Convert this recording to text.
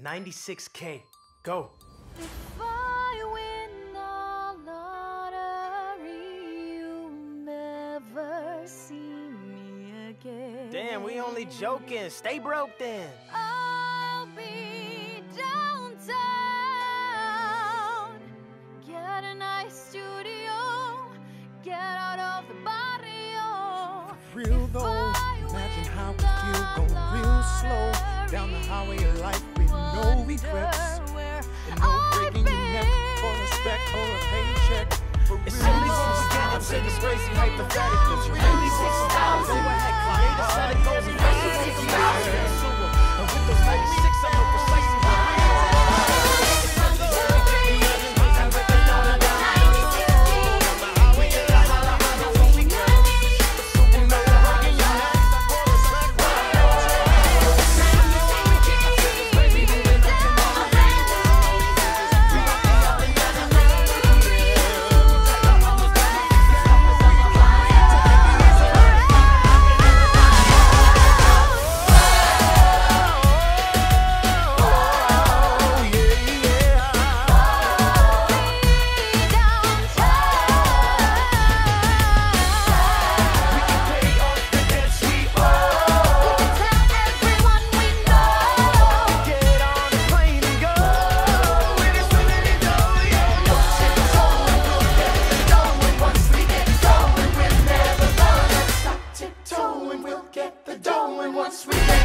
96K. Go. If I win the lottery, you'll never see me again. Damn, we only joking. Stay broke then. I'll be downtown. Get a nice studio. Get out of the barrio. Real though, imagine how we feel going real slow down the highway of life with no regrets and no breaking your neck for respect or a paycheck. For real, It's only once again into this crazy hypothetical. You really $6,000. Go ahead, create a set of goals and recipes. And with those 96, I know precisely what we we'll get the dough and once we get